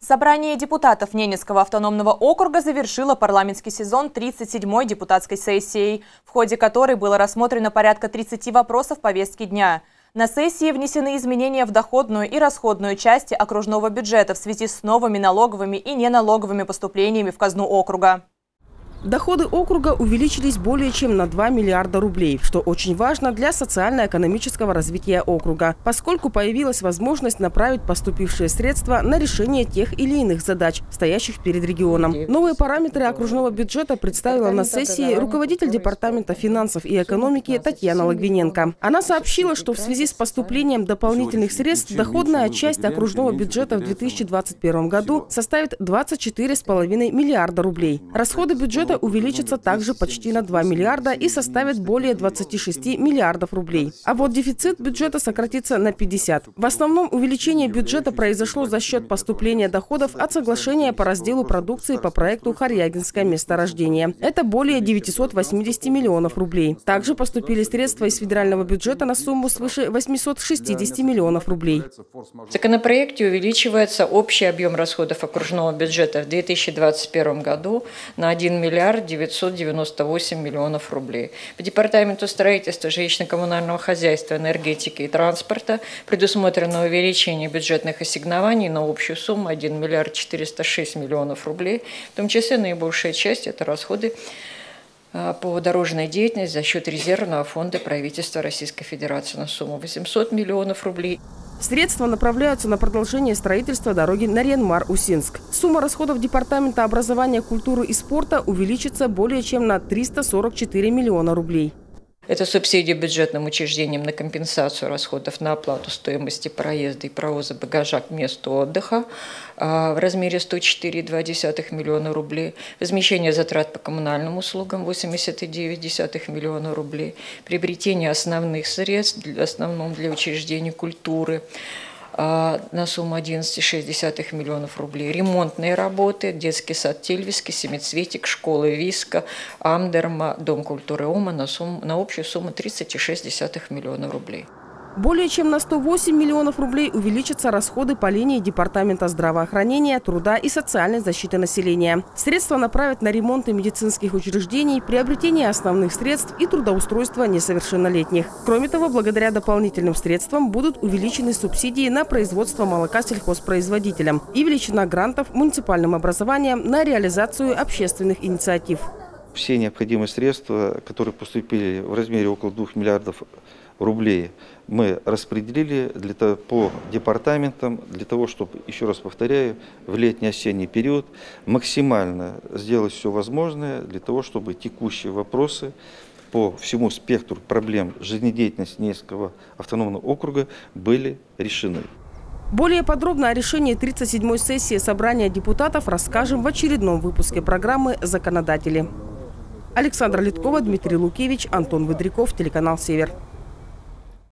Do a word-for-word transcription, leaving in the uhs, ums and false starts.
Собрание депутатов Ненецкого автономного округа завершило парламентский сезон тридцать седьмой депутатской сессией, в ходе которой было рассмотрено порядка тридцати вопросов повестки дня. На сессии внесены изменения в доходную и расходную части окружного бюджета в связи с новыми налоговыми и неналоговыми поступлениями в казну округа. Доходы округа увеличились более чем на два миллиарда рублей, что очень важно для социально-экономического развития округа, поскольку появилась возможность направить поступившие средства на решение тех или иных задач, стоящих перед регионом. Новые параметры окружного бюджета представила на сессии руководитель Департамента финансов и экономики Татьяна Логвиненко. Она сообщила, что в связи с поступлением дополнительных средств доходная часть окружного бюджета в две тысячи двадцать первом году составит двадцать четыре с половиной миллиарда рублей. Расходы бюджета увеличится также почти на два миллиарда и составит более двадцати шести миллиардов рублей. А вот дефицит бюджета сократится на пятьдесят. В основном увеличение бюджета произошло за счет поступления доходов от соглашения по разделу продукции по проекту «Харьягинское месторождение». Это более девятисот восьмидесяти миллионов рублей. Также поступили средства из федерального бюджета на сумму свыше восьмисот шестидесяти миллионов рублей. В законопроекте увеличивается общий объем расходов окружного бюджета в две тысячи двадцать первом году на один миллиард девятьсот девяносто восемь миллионов рублей. По департаменту строительства, жилищно-коммунального хозяйства, энергетики и транспорта предусмотрено увеличение бюджетных ассигнований на общую сумму один миллиард четыреста шесть миллионов рублей. В том числе наибольшая часть – это расходы по дорожной деятельности за счет резервного фонда правительства Российской Федерации на сумму восемьсот миллионов рублей. Средства направляются на продолжение строительства дороги Нарьян-Мар-Усинск. Сумма расходов Департамента образования, культуры и спорта увеличится более чем на триста сорок четыре миллиона рублей. Это субсидии бюджетным учреждениям на компенсацию расходов на оплату стоимости проезда и провоза багажа к месту отдыха в размере ста четырёх целых двух десятых миллиона рублей, возмещение затрат по коммунальным услугам восемьдесят девять целых девять десятых миллиона рублей, приобретение основных средств, в основном для учреждений культуры, на сумму одиннадцать целых шесть десятых миллионов рублей. Ремонтные работы, детский сад Тельвиский, Семицветик, школа Виска, Амдерма, Дом культуры Ома на, сумму, на общую сумму тридцать целых шесть десятых миллиона рублей. Более чем на сто восемь миллионов рублей увеличатся расходы по линии Департамента здравоохранения, труда и социальной защиты населения. Средства направят на ремонты медицинских учреждений, приобретение основных средств и трудоустройство несовершеннолетних. Кроме того, благодаря дополнительным средствам будут увеличены субсидии на производство молока сельхозпроизводителям и величина грантов муниципальным образованием на реализацию общественных инициатив. Все необходимые средства, которые поступили в размере около двух миллиардов рублей, мы распределили для того, по департаментам, для того, чтобы, еще раз повторяю, в летний-осенний период максимально сделать все возможное для того, чтобы текущие вопросы по всему спектру проблем жизнедеятельности Ненецкого автономного округа были решены. Более подробно о решении тридцать седьмой сессии собрания депутатов расскажем в очередном выпуске программы «Законодатели». Александра Литкова, Дмитрий Лукевич, Антон Выдряков, телеканал «Север».